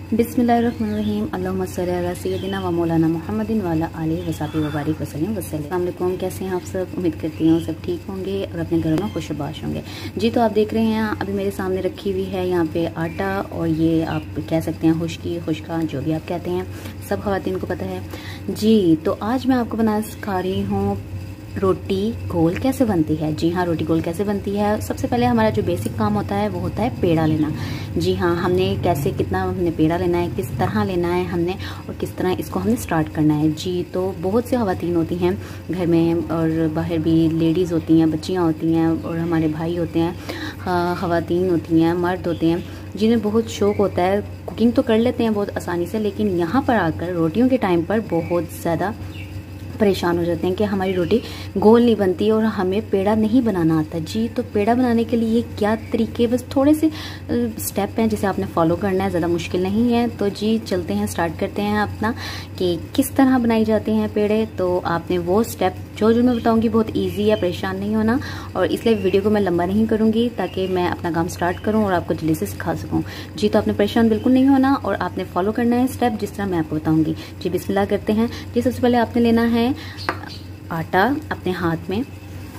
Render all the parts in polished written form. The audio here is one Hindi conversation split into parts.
बिस्मिल्लाहिर्रहमानिर्रहीम अल्लाहुम्मा सल्ली अला सय्यदिना व मौलाना मुहम्मदिन व अला आलिहि व सहबिहि व बारिक वसल्लम। अस्सलाम वालेकुम, कैसे हैं आप सब? उम्मीद करती हूँ सब ठीक होंगे और अपने घरों में खुशबाश होंगे। जी तो आप देख रहे हैं अभी मेरे सामने रखी हुई है यहाँ पे आटा, और ये आप कह सकते हैं खुश्का, जो भी आप कहते हैं, सब ख़वातीन को पता है। जी तो आज मैं आपको बनाना सिखा रही हूँ रोटी गोल कैसे बनती है। जी हाँ, रोटी गोल कैसे बनती है। सबसे पहले हमारा जो बेसिक काम होता है वो होता है पेड़ा लेना। जी हाँ, हमने कितना हमने पेड़ा लेना है, किस तरह लेना है हमने, और किस तरह इसको हमने स्टार्ट करना है। जी तो बहुत से ख़वातीन होती हैं घर में, और बाहर भी लेडीज़ होती हैं, बच्चियाँ होती हैं, और हमारे भाई होते हैं, ख़वातीन होती हैं, मर्द होते हैं, जिन्हें बहुत शौक़ होता है। कुकिंग तो कर लेते हैं बहुत आसानी से, लेकिन यहाँ पर आकर रोटियों के टाइम पर बहुत ज़्यादा परेशान हो जाते हैं कि हमारी रोटी गोल नहीं बनती और हमें पेड़ा नहीं बनाना आता। जी तो पेड़ा बनाने के लिए क्या तरीके, बस थोड़े से स्टेप हैं जिसे आपने फॉलो करना है, ज़्यादा मुश्किल नहीं है। तो जी चलते हैं, स्टार्ट करते हैं अपना कि किस तरह बनाई जाते हैं पेड़े। तो आपने वो स्टेप जो मैं बताऊंगी बहुत इजी है, परेशान नहीं होना, और इसलिए वीडियो को मैं लंबा नहीं करूंगी ताकि मैं अपना काम स्टार्ट करूं और आपको जल्दी से सिखा सकूं। जी तो आपने परेशान बिल्कुल नहीं होना और आपने फॉलो करना है स्टेप जिस तरह मैं आपको बताऊंगी। जी बिस्मिल्लाह करते हैं। जी सबसे पहले आपने लेना है आटा अपने हाथ में।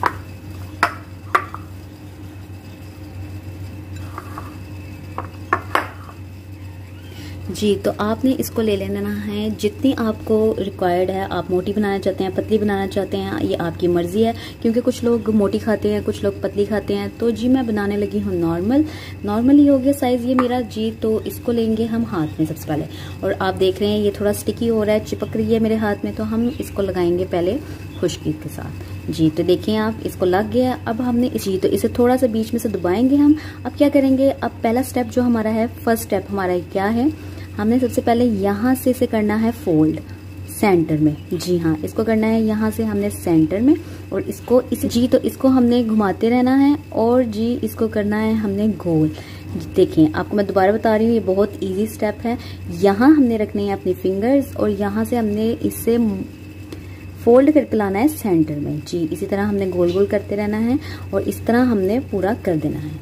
जी तो आपने इसको ले लेना है जितनी आपको रिक्वायर्ड है। आप मोटी बनाना चाहते हैं, पतली बनाना चाहते हैं, ये आपकी मर्जी है, क्योंकि कुछ लोग मोटी खाते हैं, कुछ लोग पतली खाते हैं। तो जी मैं बनाने लगी हूँ नॉर्मल ही हो गया साइज ये मेरा। जी तो इसको लेंगे हम हाथ में सबसे पहले, और आप देख रहे हैं ये थोड़ा स्टिकी हो रहा है, चिपक रही है मेरे हाथ में, तो हम इसको लगाएंगे पहले खुश्की के साथ। जी तो देखिए आप, इसको लग गया। अब हमने तो इसे थोड़ा सा बीच में से दबाएंगे हम। अब क्या करेंगे, अब पहला स्टेप जो हमारा है, फर्स्ट स्टेप हमारा क्या है, हमने सबसे पहले यहाँ से इसे करना है फोल्ड सेंटर में। जी हाँ, इसको करना है यहाँ से हमने सेंटर में, और इसको हमने घुमाते रहना है, और जी इसको करना है हमने गोल। देखिए आपको मैं दोबारा बता रही हूँ, ये बहुत इजी स्टेप है। यहाँ हमने रखने हैं अपनी फिंगर्स, और यहाँ से हमने इससे फोल्ड करके लाना है सेंटर में। जी इसी तरह हमने गोल गोल करते रहना है, और इस तरह हमने पूरा कर देना है।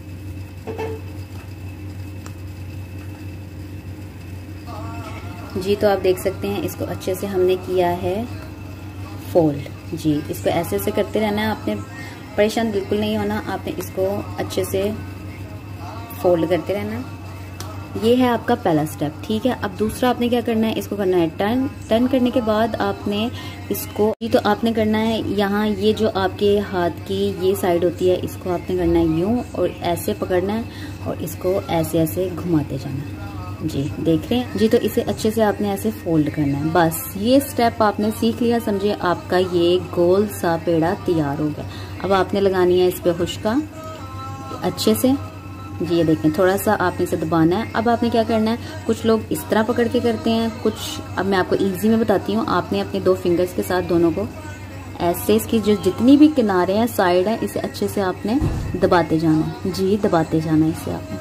जी तो आप देख सकते हैं इसको अच्छे से हमने किया है फोल्ड। जी इसको ऐसे ऐसे करते रहना है, आपने परेशान बिल्कुल नहीं होना, आपने इसको अच्छे से फोल्ड करते रहना है। ये है आपका पहला स्टेप, ठीक है। अब दूसरा आपने क्या करना है, इसको करना है टर्न करने के बाद आपने इसको तो आपने करना है यहाँ, ये जो आपके हाथ की ये साइड होती है, इसको आपने करना है यूं, और ऐसे पकड़ना है, और इसको ऐसे ऐसे घुमाते जाना है। जी देख रहे हैं। जी तो इसे अच्छे से आपने ऐसे फोल्ड करना है। बस ये स्टेप आपने सीख लिया, समझिए आपका ये गोल सा पेड़ा तैयार हो गया। अब आपने लगानी है इस पे खुश्का अच्छे से। जी ये देखें, थोड़ा सा आपने इसे दबाना है। अब आपने क्या करना है, कुछ लोग इस तरह पकड़ के करते हैं, कुछ, अब मैं आपको इजी में बताती हूँ। आपने अपने दो फिंगर्स के साथ दोनों को ऐसे, इसकी जो जितनी भी किनारे हैं, साइड है, इसे अच्छे से आपने दबाते जाना है। जी दबाते जाना है इसे आपने।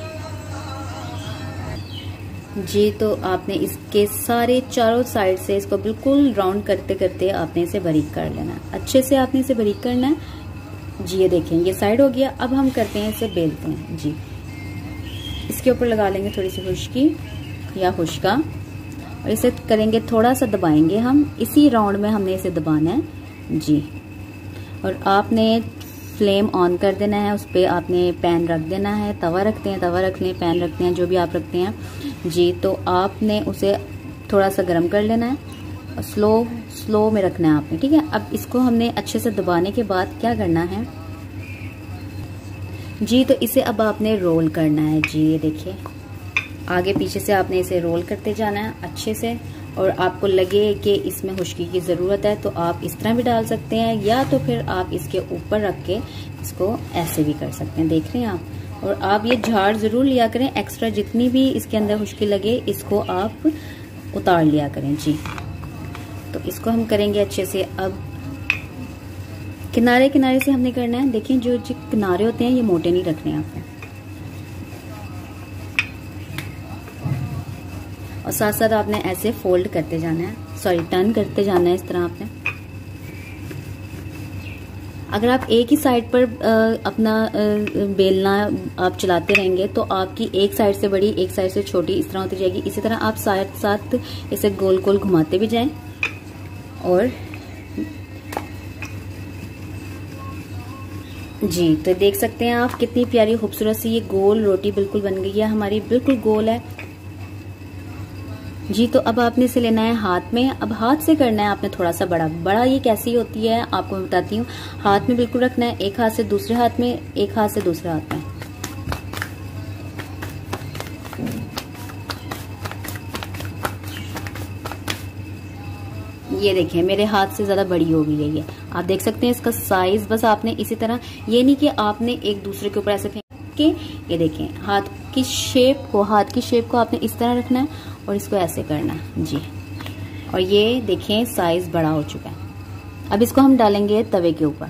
जी तो आपने इसके सारे चारों साइड से इसको बिल्कुल राउंड करते करते आपने इसे बारीक कर लेना है। अच्छे से आपने इसे बारीक करना है। जी ये देखें, ये साइड हो गया। अब हम करते हैं, इसे बेलते हैं। जी इसके ऊपर लगा लेंगे थोड़ी सी खुश्की या खुश्का, और इसे करेंगे थोड़ा सा दबाएंगे हम, इसी राउंड में हमने इसे दबाना है। जी और आपने फ्लेम ऑन कर देना है, उस पर आपने पैन रख देना है, तवा रखते हैं, तवा रख लें, पैन रखते हैं, जो भी आप रखते हैं। जी तो आपने उसे थोड़ा सा गर्म कर लेना है, और स्लो में रखना है आपने, ठीक है। अब इसको हमने अच्छे से दबाने के बाद क्या करना है, जी तो इसे अब आपने रोल करना है। जी ये देखिए, आगे पीछे से आपने इसे रोल करते जाना है अच्छे से, और आपको लगे कि इसमें खुश्की की ज़रूरत है तो आप इस तरह भी डाल सकते हैं, या तो फिर आप इसके ऊपर रख के इसको ऐसे भी कर सकते हैं। देख रहे हैं आप, और आप ये झाड़ ज़रूर लिया करें, एक्स्ट्रा जितनी भी इसके अंदर खुश्की लगे इसको आप उतार लिया करें। जी तो इसको हम करेंगे अच्छे से। अब किनारे किनारे से हमने करना है। देखिए जो किनारे होते हैं ये मोटे नहीं रखने हैं आपको, और साथ साथ आपने ऐसे फोल्ड करते जाना है, टर्न करते जाना है इस तरह आपने। अगर आप एक ही साइड पर अपना बेलना आप चलाते रहेंगे तो आपकी एक साइड से बड़ी एक साइड से छोटी इस तरह होती जाएगी। इसी तरह आप साथ साथ इसे गोल गोल घुमाते भी जाएं। और जी तो देख सकते हैं आप कितनी प्यारी खूबसूरत सी ये गोल रोटी बिल्कुल बन गई है, हमारी बिल्कुल गोल है जी। तो अब आपने इसे लेना है हाथ में। अब हाथ से करना है आपने थोड़ा सा बड़ा ये कैसी होती है आपको मैं बताती हूँ। हाथ में बिल्कुल रखना है, एक हाथ से दूसरे हाथ में, एक हाथ से दूसरे हाथ में। ये देखें मेरे हाथ से ज्यादा बड़ी हो गई है ये, आप देख सकते हैं इसका साइज। बस आपने इसी तरह, ये नहीं कि आपने एक दूसरे के ऊपर ऐसे फेंक के, ये देखें हाथ की शेप को आपने इस तरह रखना है और इसको ऐसे करना है जी। और ये देखें साइज बड़ा हो चुका है। अब इसको हम डालेंगे तवे के ऊपर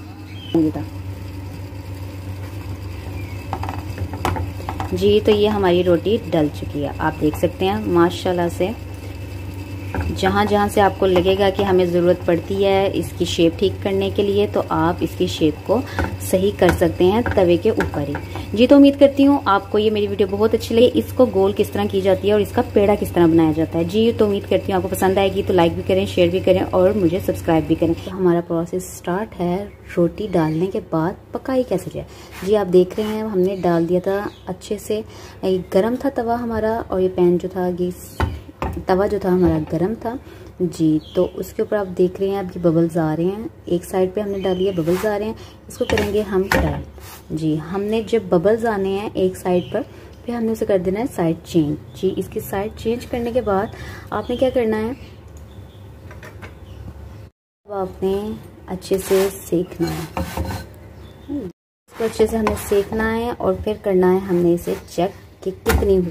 जी। तो ये हमारी रोटी डल चुकी है, आप देख सकते हैं माशाल्लाह से। जहाँ जहाँ से आपको लगेगा कि हमें ज़रूरत पड़ती है इसकी शेप ठीक करने के लिए, तो आप इसकी शेप को सही कर सकते हैं तवे के ऊपर ही जी। तो उम्मीद करती हूँ आपको ये मेरी वीडियो बहुत अच्छी लगी। इसको गोल किस तरह की जाती है और इसका पेड़ा किस तरह बनाया जाता है जी। तो उम्मीद करती हूँ आपको पसंद आएगी। तो लाइक भी करें, शेयर भी करें और मुझे सब्सक्राइब भी करें। तो हमारा प्रोसेस स्टार्ट है रोटी डालने के बाद पकाई कैसे जाए जी। आप देख रहे हैं हमने डाल दिया था अच्छे से, गर्म था तवा हमारा और ये पैन जो था तवा जो था हमारा गरम था जी। तो उसके ऊपर आप देख रहे हैं अब ये बबल्स आ रहे हैं, एक साइड पे हमने डाली है, बबल्स आ रहे हैं। इसको करेंगे हम फ्राई जी। हमने जब बबल्स आने हैं एक साइड पर, फिर हमने उसे कर देना है साइड चेंज जी। इसकी साइड चेंज करने के बाद आपने क्या करना है, अब आपने अच्छे से सेकना है, इसको अच्छे से हमें सेकना है और फिर करना है हमने इसे चेक कि कितनी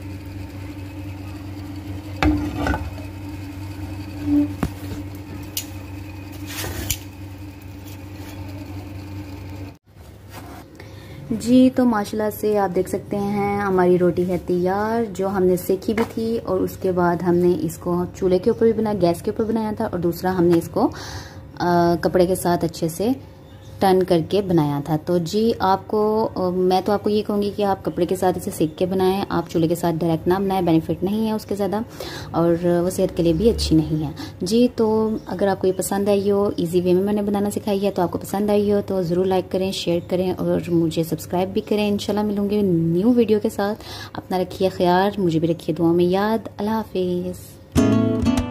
जी। तो माशाल्लाह से आप देख सकते हैं हमारी रोटी है तैयार, जो हमने सेकी भी थी और उसके बाद हमने इसको चूल्हे के ऊपर भी बनाया, गैस के ऊपर बनाया था, और दूसरा हमने इसको कपड़े के साथ अच्छे से टर्न करके बनाया था। तो जी आपको मैं तो आपको ये कहूँगी कि आप कपड़े के साथ इसे सेक के बनाएं, आप चूल्हे के साथ डायरेक्ट ना बनाएं, बेनिफिट नहीं है उसके ज़्यादा और वो सेहत के लिए भी अच्छी नहीं है जी। तो अगर आपको ये पसंद आई हो, इजी वे में मैंने बनाना सिखाई है, तो आपको पसंद आई हो तो ज़रूर लाइक करें, शेयर करें और मुझे सब्सक्राइब भी करें। इंशाल्लाह मिलूंगे न्यू वीडियो के साथ। अपना रखिए ख्याल, मुझे भी रखिए दुआ में याद। अल्लाह हाफिज़।